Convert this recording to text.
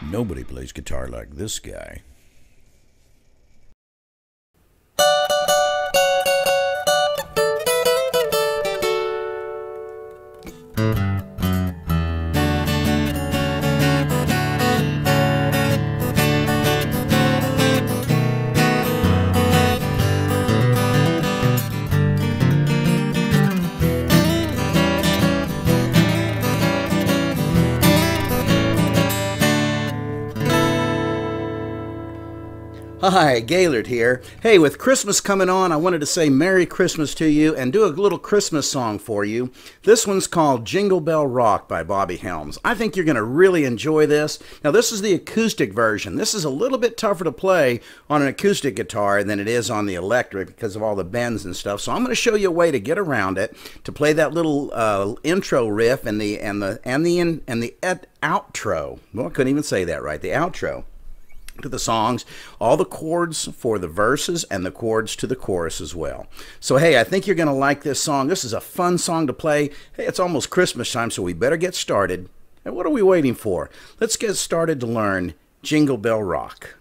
Nobody plays guitar like this guy. Hi, Gaylerd here. Hey, with Christmas coming on, I wanted to say Merry Christmas to you and do a little Christmas song for you. This one's called Jingle Bell Rock by Bobby Helms. I think you're going to really enjoy this. Now, this is the acoustic version. This is a little bit tougher to play on an acoustic guitar than it is on the electric because of all the bends and stuff. So I'm going to show you a way to get around it, to play that little intro riff and the outro. Well, I couldn't even say that right. The outro to the songs, all the chords for the verses and the chords to the chorus as well. So hey, I think you're going to like this song. This is a fun song to play. Hey, it's almost Christmas time, so we better get started. And what are we waiting for? Let's get started to learn Jingle Bell Rock.